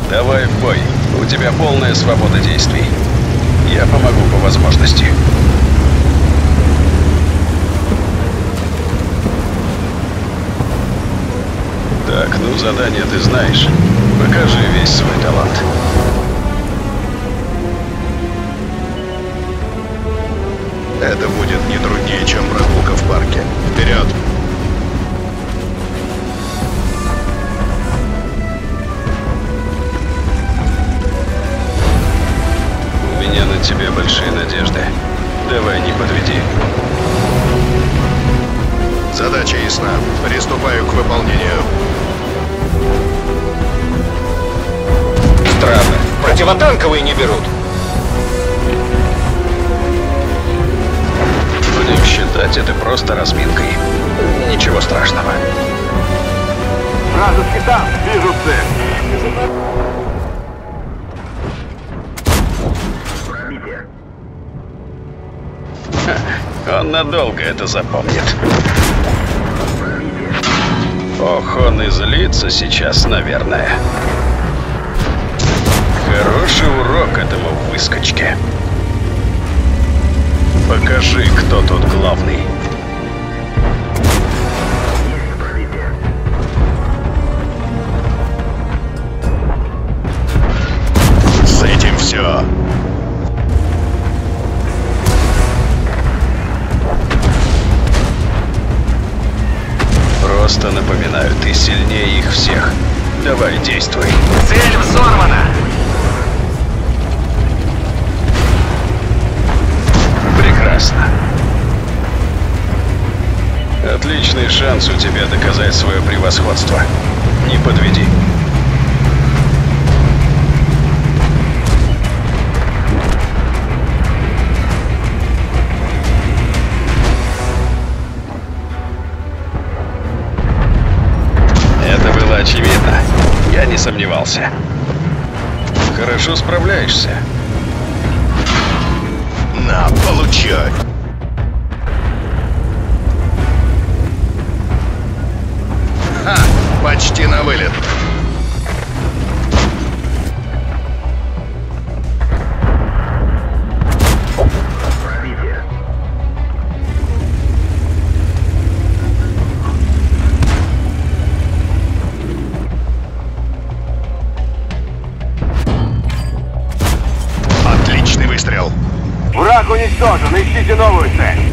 Давай в бой. У тебя полная свобода действий. Я помогу по возможности. Так, ну задание ты знаешь. Покажи весь свой талант. Это будет не труднее, чем прогулка в парке. Вперед! У меня на тебе большие надежды. Давай, не подведи. Задача ясна. Приступаю к выполнению. Странно. Противотанковые не берут. Будем считать это просто разминкой. Ничего страшного. Вражеский танк, вижу цель. Он надолго это запомнит. Ох, он и злится сейчас, наверное. Хороший урок этому выскочке. Покажи, кто тут главный. С этим все. Просто напоминаю, ты сильнее их всех. Давай, действуй. Цель взорвана. Прекрасно. Отличный шанс у тебя доказать свое превосходство. Не подведи. Это было очевидно. Я не сомневался. Хорошо справляешься. На, получай. Ха! Почти на вылет. Отличный выстрел. Враг уничтожен, ищите новую цель.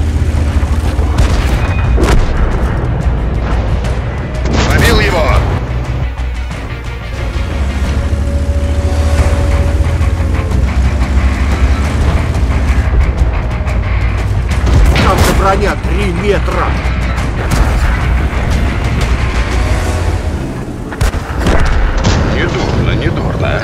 Побил его. Там же броня 3 метра. Недурно, недурно.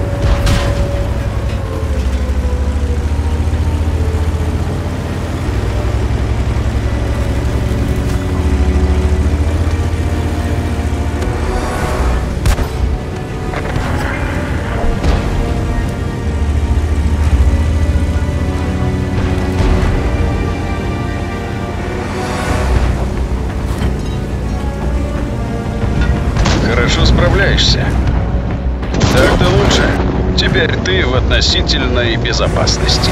Хорошо справляешься. Так-то лучше. Теперь ты в относительной безопасности.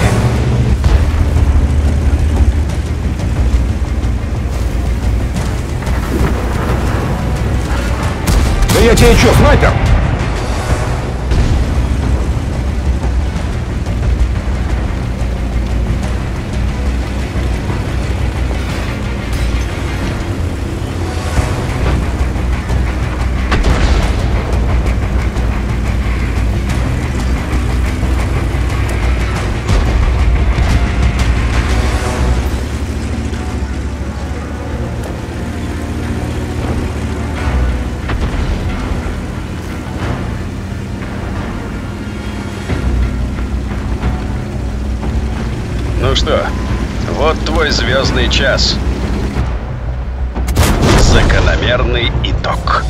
Да я тебе что, снайпер? Ну что, вот твой звездный час. Закономерный итог.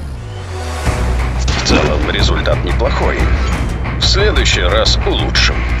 В целом результат неплохой. В следующий раз улучшим.